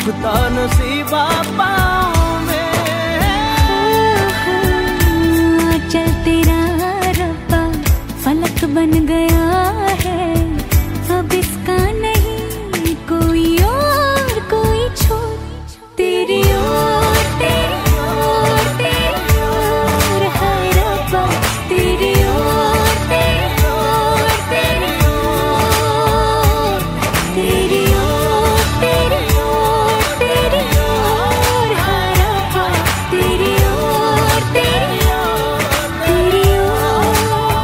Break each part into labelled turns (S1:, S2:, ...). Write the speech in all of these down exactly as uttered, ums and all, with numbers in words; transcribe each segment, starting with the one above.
S1: लिखता नसीबा पाँव में।
S2: चल तेरा रब्बा फलक बन गया है, अब इसका नहीं कोई और कोई छोर। तेरी ओर तेरी ओर तेरी ओर हाय रब्बा, तेरी ओर तेरी ओर तेरी ओर, तेरी ओर तेरी ओर तेरी ओर हाय रब्बा, तेरी ओर तेरी ओर तेरी ओर।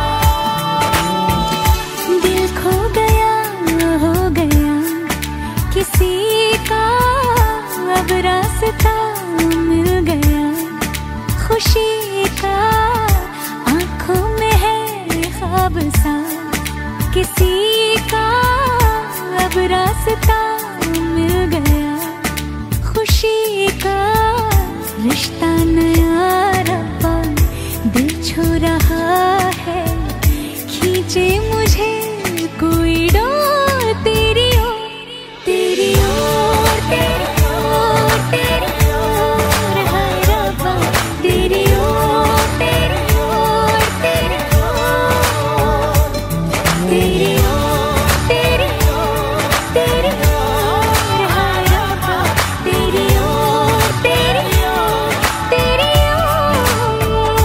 S2: दिल खो गया हो गया किसी का, अब रास्ता मिल गया खुशी का। आंखों में है ख्वाब सा किसी का, अब रास्ता मिल गया खुशी का। रिश्ता नया रब्बा दिल छू रहा है, खींचे मुझे कोई डोर। तेरी ओर तेरी ओर तेरी ओर तेरी ओर हाय रब्बा, तेरी ओर तेरी ओर तेरी ओर, तेरी ओर तेरी ओर तेरी ओर हाय रब्बा, तेरी ओर तेरी ओर तेरी ओर।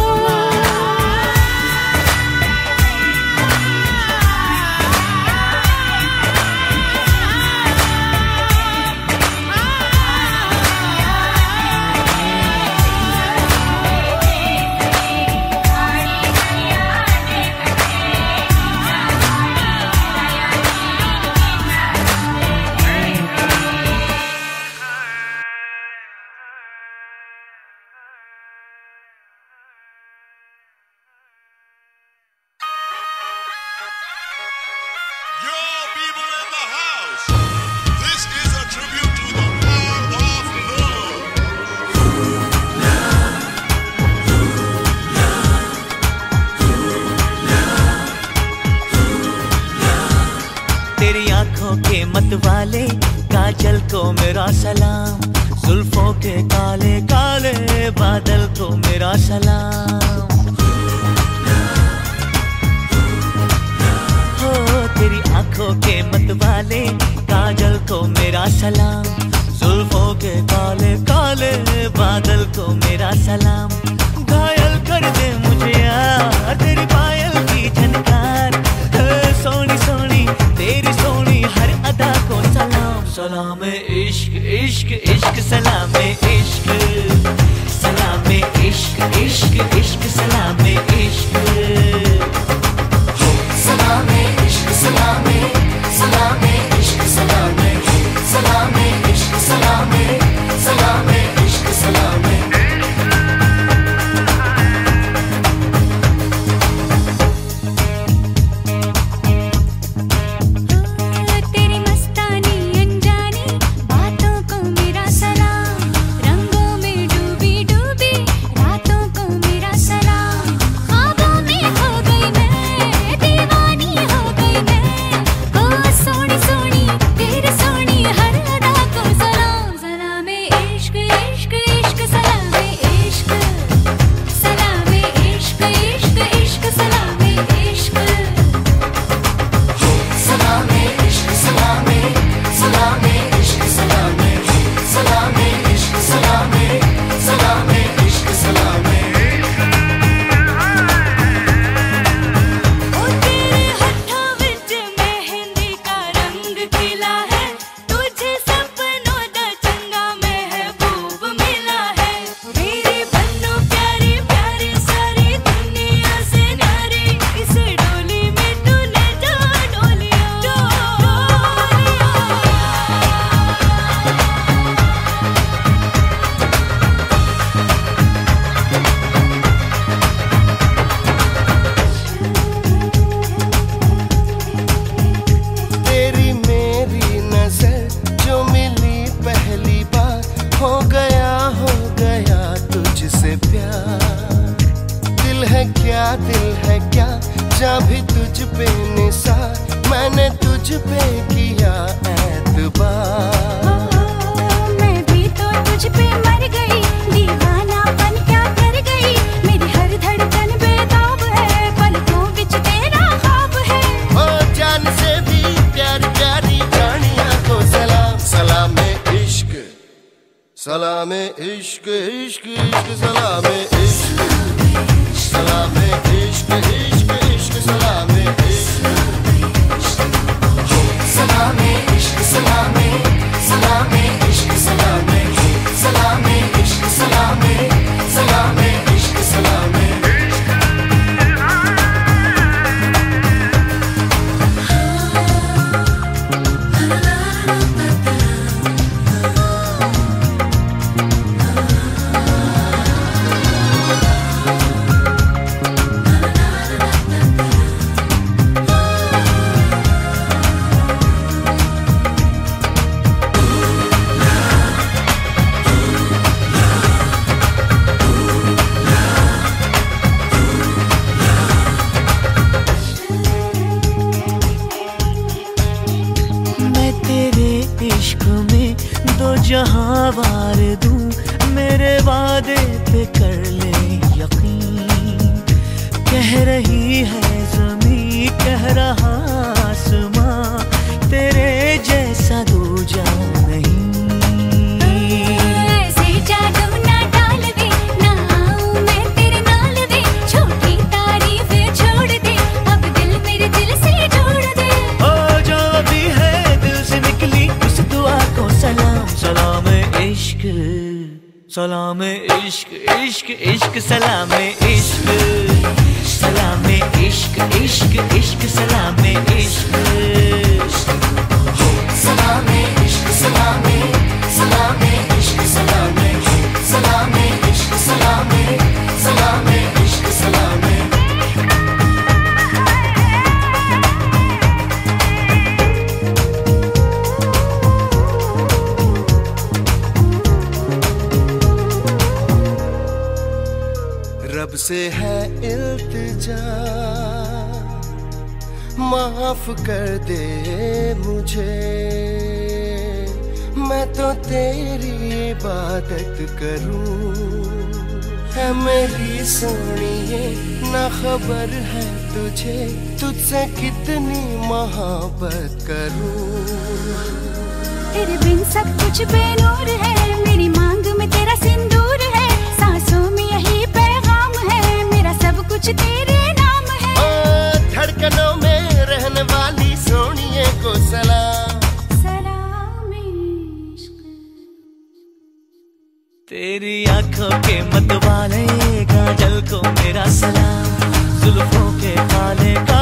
S3: Yo, people in the house, this is a tribute to the power of love.
S1: तेरी आंखों के मत वाले काजल को मेरा सलाम, जुल्फों के काले काले बादल को मेरा सलाम। हो तेरी आंखों के मत वाले काजल को मेरा सलाम, जुल्फों के काले काले बादल को मेरा सलाम। घायल कर दे मुझे यार तेरी पायल की झनकार, सोनी सोनी तेरी सोनी हर अदा को सलाम। सलाम इश्क इश्क इश्क सलाम इश्क, सलाम इश्क इश्क इश्क सलाम इश्क।
S4: सलामे इश्क सलामे सलामे इश्क सलामे सलामे इश्क सलामे सलामे इश्क सलामे। तेरी मस्तानी अनजानी बातों को मेरा सलाम, रंगों में डूबी डूबी रातों को मेरा सलाम। ख्वाबों में खो गई मैं, दीवानी हो गई मैं, ओ सोनी सोनी तेरे सोनी हर अदा को सलाम। सलामे इश्क इश्क इश्क सलामे इश्क, सलामे इश्क इश्क इश्क सलामे इश्क। सलामे इश्क सलामे सलामे इश्क सलामे सलामे इश्क सलामे सलामे इश्क सलामे। ओ तेरे होठों विच मेहंदी का रंग खिला है, तुझे सपनों दा चंगा महबूब मिला है। मेरी बन्नो प्यारी प्यारी सारी दुनिया से न्यारी, इस डोली में तूने जो डोलिया
S5: तेरी मेरी नजर जो मिली पहली बार, हो गया हो गया तुझसे प्यार। दिल है क्या दिल है क्या जा भी तुझ पे निसार, मैंने तुझ पे किया एतबार।
S2: मैं
S5: सलामे इश्क इश्क इश्क सलामे इश्क सलामे इश्क इश्क इश्क सलामे इश्क
S2: सलामे इश्क सलामे सलामे इश्क सलामे सलामे इश्क सलामे सलामे इश्क सलामे
S1: इश्क में दो जहां वार दूं, मेरे वादे पे कर ले यकीन। कह रही है ज़मीं, कह रहा आसमां, तेरे जैसा दूजा नहीं।
S4: ऐसे जादू ना डाल दे, ना आऊं मैं तेरे नाल दे, छोटी तारीफें छोड़ दे, अब दिल मेरे दिल से जोड़ दे।
S1: ओ जो भी है दिल से निकली उस दुआ को सलाम। सलाम इश्क सलाम इश्क इश्क इश्क सलाम इश्क सलाम इश्क इश्क इश्क सलाम इश्क
S2: सलामे इश्क सलामे सलामे इश्क सलामे सलामे इश्क सलामे सलामे इश्क सलामे
S5: रब से है इल्तिजा, माफ कर दे मुझे, मैं तो तेरी इबादत करूं। है मेरी सोनिए ना खबर है तुझे, तुझसे कितनी मोहब्बत करूं।
S4: तेरे बिन सब कुछ बेनूर है, मेरी मांग में तेरा सिंदूर है, सांसों में यही पैगाम है, मेरा सब कुछ तेरे नाम है।
S5: ओ धड़कनों में रहने वाली सोनिए को सलाम।
S4: सलाम इश्क
S1: तेरी आंखों के मतवाले काजल को मेरा सलाम, जुल्फों के काले